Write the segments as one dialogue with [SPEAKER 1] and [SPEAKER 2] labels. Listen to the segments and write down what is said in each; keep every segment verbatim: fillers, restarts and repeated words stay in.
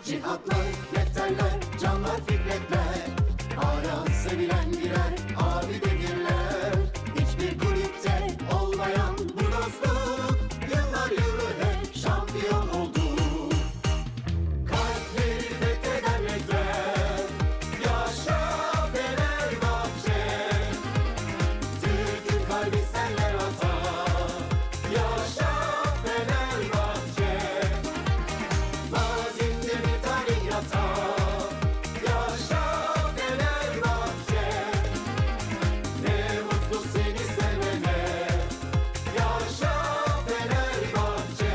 [SPEAKER 1] Cihatlar, defterler, canlar, fikretler, hala sevilen birer abidedirler. Hiçbir kulüpte olmayan bu dostluk yıllar yılı hep şampiyon oldu. Kalpleri fetheden renkler, yaşa Fenerbahçe. Türk'ün kalbi senler atar, yaşa Fenerbahçe. Mazinde bir tarih yatar, yaşa Fenerbahçe. Ne mutlu seni sevene, yaşa Fenerbahçe.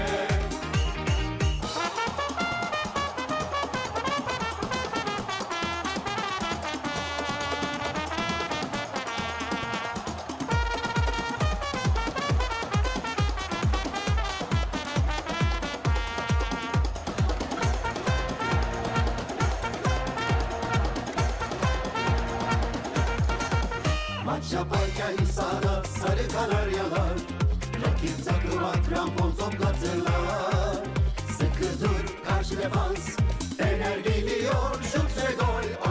[SPEAKER 1] Maç yaparken sahada sarı kanaryalar, rakip takıma krampon toplatırlar. Sıkı dur karşı defans, Fener geliyor, şut ve gol.